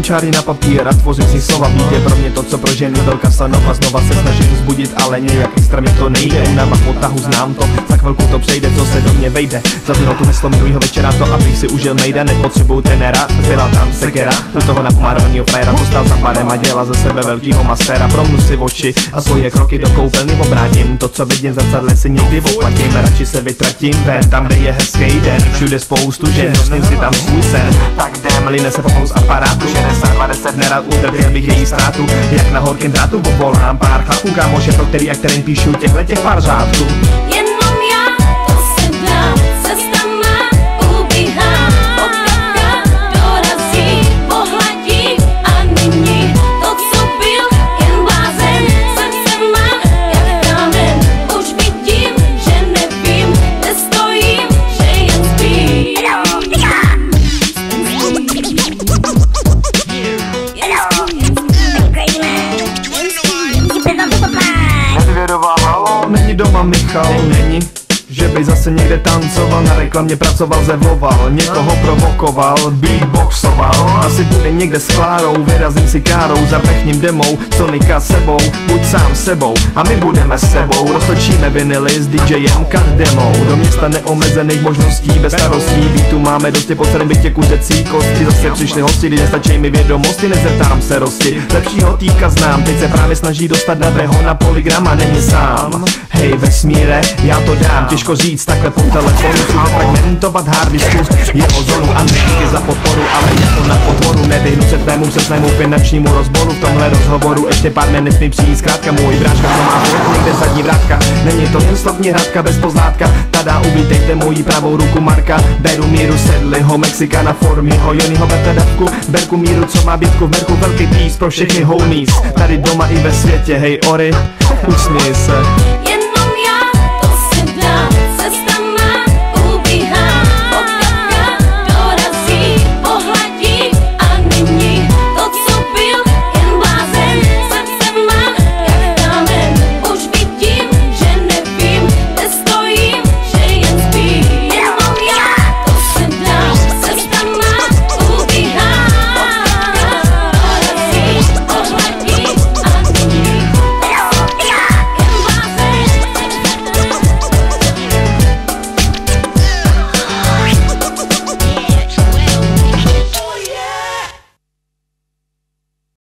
čáry na papír a tvořím si slova. Být je pro mě to, co pro ženy velká stanova. Znova se snažím vzbudit, ale nějak extra mi to nejde. Unava potahu, znám to, za chvilku to přejde, co se do mě vejde. Za tu heslo minulýho večera to, abych si užil nejde. Nepotřebuju trenéra, zbyla tam sekera. Do toho napomárovanýho frajera, to stál za pádem a dělá ze sebe velkýho mastéra. Promnu si oči a svoje kroky do koupelny obrátím. To, co vidím v zrcadle, si někdy oplatím. Radši se vytratím ven, tam, kde je hezký den. Všude spoustu žen, nosím si tam svůj sen. Tak jdem, line se popou z aparátu. 60-20 nerad utrpěl bych její ztrátu. Jak na horkém drátu povolám pár chlapů, kámoše, pro který, jak kterým píšu těch pár řádků. Jenom já to si dám, cesta má ubíhá. Potkavka dorazí, pohladí a nyní to, co byl jen blázen. Srdce má jak kámen, už vidím, že nevím, kde stojím, že jen spím. Nedvěrová, halo, není doma Michal, není. Že by zase někde tancoval, na reklamě pracoval, zevoval, někoho provokoval, beatboxoval. Asi bude někde s Klárou, vyrazím si károu, zapechním demou, Sonika sebou, buď sám sebou a my budeme s sebou. Roztočíme vinily s DJem Kardemou, do města neomezených možností, bez starostí. Beatu máme dosti po celém bytě kuřecí kosti. Zase přišli hosti, když nestačí mi vědomosti, nezeptám se rosti. Lepšího týka znám, teď se právě snaží dostat na drého na polygram a není sám. Hej vesmíre, já to dám, těžko říct takhle po telefonu. Chci fragmentovat hard diskus, jeho zónu a díky za podporu, ale jako na podporu. Nevyhnu se tvému přesnému finančnímu rozboru. V tomhle rozhovoru ještě pár dne nesmí přijít zkrátka. Můj bráška, co má hovor, někde zadní vrátka. Není to jen slovní hradka bez pozlátka. Tada, uvítejte moji pravou ruku Marka. Beru míru sedliho Mexikana formiho, Jonyho berte dávku. Berku míru, co má bytku v merku, velký peace pro všechny homies. Tady doma i ve světě, hej Ori, usměj se.